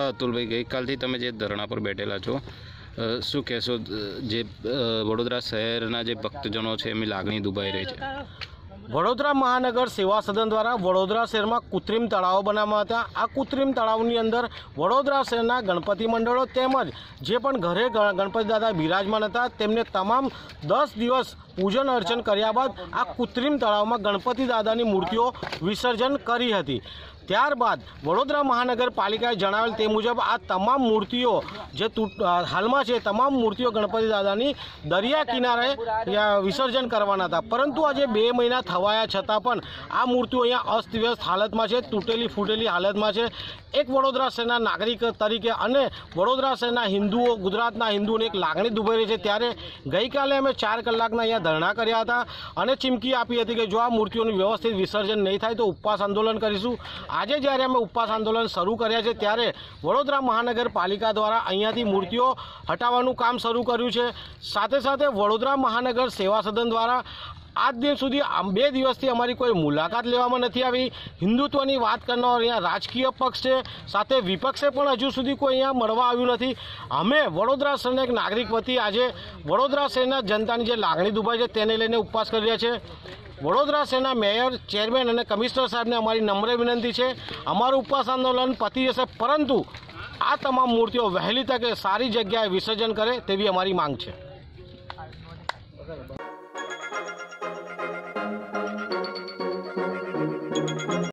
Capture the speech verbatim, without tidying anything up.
હા અતુલભાઈ, ગઈકાલથી તમે જે ધરણા પર બેઠેલા છો, શું કહેશો? જે વડોદરા શહેરના જે ભક્તજનો છે એમની લાગણી દુભાઈ રહી છે. વડોદરા મહાનગર સેવા સદન દ્વારા વડોદરા શહેરમાં કૃત્રિમ તળાવો બનાવવામાં હતા. આ કૃત્રિમ તળાવની અંદર વડોદરા શહેરના ગણપતિ મંડળો તેમજ જે પણ ઘરે ગણપતિ દાદા બિરાજમાન હતા તેમને તમામ દસ દિવસ પૂજન અર્ચન કર્યા બાદ આ કૃત્રિમ તળાવમાં ગણપતિ દાદાની મૂર્તિઓ વિસર્જન કરી હતી. ત્યારબાદ વડોદરા મહાનગરપાલિકાએ જણાવેલ તે મુજબ આ તમામ મૂર્તિઓ જે હાલમાં છે તમામ મૂર્તિઓ ગણપતિ દાદાની દરિયા કિનારે વિસર્જન કરવાના હતા. પરંતુ આજે બે મહિના થવાયા છતાં પણ આ મૂર્તિઓ અહીંયા અસ્તવ્યસ્ત હાલતમાં છે, તૂટેલી ફૂટેલી હાલતમાં છે. એક વડોદરા શહેરના નાગરિક તરીકે અને વડોદરા શહેરના હિન્દુઓ, ગુજરાતના હિન્દુઓને એક લાગણી દુભાઈ રહી છે. ત્યારે ગઈકાલે અમે ચાર કલાકના અહીંયા ધરણા કર્યા હતા અને ચીમકી આપી હતી કે જો આ મૂર્તિઓનું વ્યવસ્થિત વિસર્જન નહીં થાય તો ઉપવાસ આંદોલન કરીશું. આજે જ્યારે અમે ઉપવાસ આંદોલન શરૂ કર્યા છે ત્યારે વડોદરા મહાનગરપાલિકા દ્વારા અહીંયાથી મૂર્તિઓ હટાવવાનું કામ શરૂ કર્યું છે. સાથે સાથે વડોદરા મહાનગર સેવા સદન દ્વારા આજ દિન સુધી બે દિવસથી અમારી કોઈ મુલાકાત લેવામાં નથી આવી. હિન્દુત્વની વાત કરનાર અહીંયા રાજકીય પક્ષ છે, સાથે વિપક્ષે પણ હજુ સુધી કોઈ અહીંયા મળવા આવ્યું નથી. અમે વડોદરા શહેરના એક નાગરિક વતી આજે વડોદરા શહેરના જનતાની જે લાગણી દુભાઈ છે તેને લઈને ઉપવાસ કરી રહ્યા છે. વડોદરા શહેરના મેયર, ચેરમેન અને કમિશનર સાહેબને અમારી નમ્ર વિનંતી છે, અમારું ઉપવાસ આંદોલન પતી જશે, પરંતુ આ તમામ મૂર્તિઓ વહેલી તકે સારી જગ્યાએ વિસર્જન કરે તેવી અમારી માંગ છે.